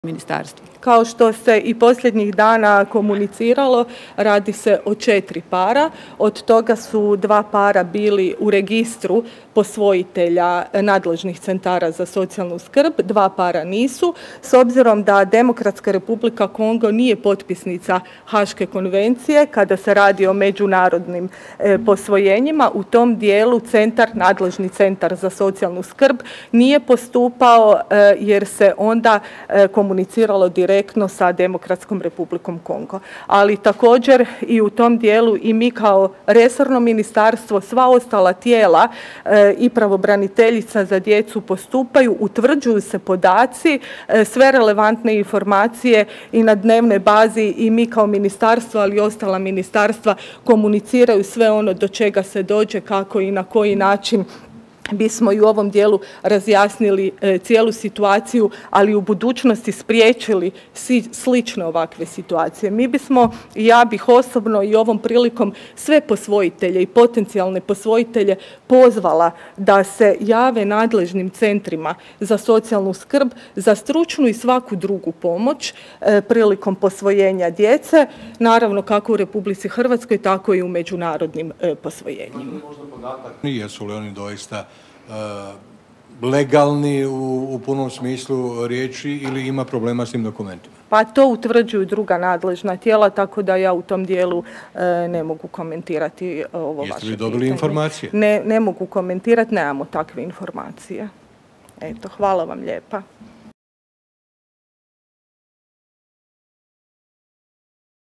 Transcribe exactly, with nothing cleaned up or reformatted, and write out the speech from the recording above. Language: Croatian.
ministarstvu. Kao što se i posljednjih dana komuniciralo, radi se o četiri para. Od toga su dva para bili u registru posvojitelja nadležnih centara za socijalnu skrb, dva para nisu. S obzirom da Demokratska Republika Kongo nije potpisnica Haške konvencije kada se radi o međunarodnim e, posvojenjima, u tom dijelu centar, nadležni centar za socijalnu skrb nije postupao e, jer se onda e, komuniciralo direktno sa Demokratskom Republikom Kongo. Ali također i u tom dijelu i mi kao resorno ministarstvo, sva ostala tijela e, i pravobraniteljica za djecu postupaju, utvrđuju se podaci, e, sve relevantne informacije i na dnevnoj bazi i mi kao ministarstvo, ali i ostala ministarstva komuniciraju sve ono do čega se dođe, kako i na koji način bismo i u ovom dijelu razjasnili e, cijelu situaciju, ali u budućnosti spriječili si, slične ovakve situacije. Mi bismo, ja bih osobno i ovom prilikom sve posvojitelje i potencijalne posvojitelje pozvala da se jave nadležnim centrima za socijalnu skrb, za stručnu i svaku drugu pomoć e, prilikom posvojenja djece, naravno kako u Republici Hrvatskoj, tako i u međunarodnim e, posvojenjima. Jesu li oni doista uh, legalni u, u punom smislu riječi ili ima problema s tim dokumentima? Pa to utvrđuju druga nadležna tijela, tako da ja u tom dijelu e, ne mogu komentirati ovo vaše pitanje. Jeste li dobili informacije? Ne, ne mogu komentirati, nemamo takve informacije. Eto, hvala vam lijepa.